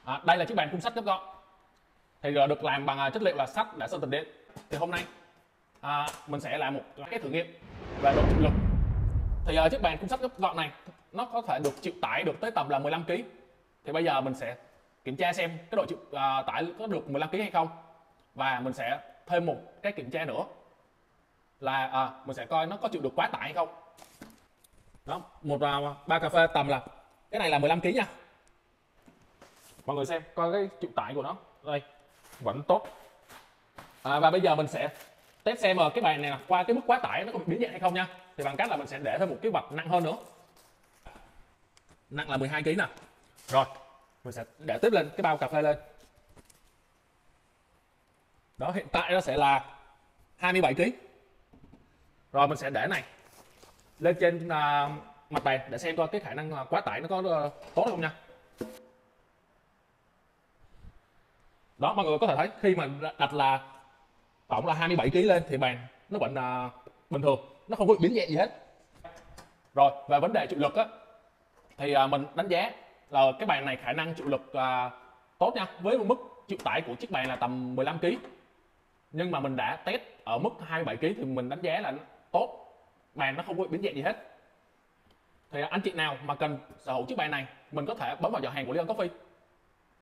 Đây là chiếc bàn khung sắt gấp gọn, thì được làm bằng chất liệu là sắt đã sơn tĩnh điện. Thì hôm nay mình sẽ làm một cái thử nghiệm về độ chịu lực. Thì chiếc bàn khung sắt gấp gọn này nó có thể được chịu tải được tới tầm là 15 kg. Thì bây giờ mình sẽ kiểm tra xem cái độ chịu tải có được 15 kg hay không, và mình sẽ thêm một cái kiểm tra nữa là mình sẽ coi nó có chịu được quá tải hay không. Đó, một bao cà phê tầm là cái này là 15 kg nha. Mọi người xem coi cái chịu tải của nó đây vẫn tốt. Và bây giờ mình sẽ test xem cái bàn này qua cái mức quá tải nó có bị biến dạng hay không nha. Thì bằng cách là mình sẽ để thêm một cái vật nặng hơn nữa, nặng là 12 kg nè. Rồi mình sẽ để tiếp lên cái bao cà phê lên. Đó, hiện tại nó sẽ là 27 kg. Rồi mình sẽ để này lên trên mặt bàn để xem coi cái khả năng quá tải nó có tốt hay không nha. Đó, mọi người có thể thấy khi mà đặt là tổng là 27 kg lên thì bàn nó vẫn bình thường, nó không có biến dạng gì hết. Rồi về vấn đề chịu lực á, thì mình đánh giá là cái bàn này khả năng chịu lực tốt nha, với một mức chịu tải của chiếc bàn là tầm 15 kg. Nhưng mà mình đã test ở mức 27 kg thì mình đánh giá là tốt, bàn nó không có biến dạng gì hết. Thì anh chị nào mà cần sở hữu chiếc bàn này, mình có thể bấm vào giỏ hàng của Leon Coffee.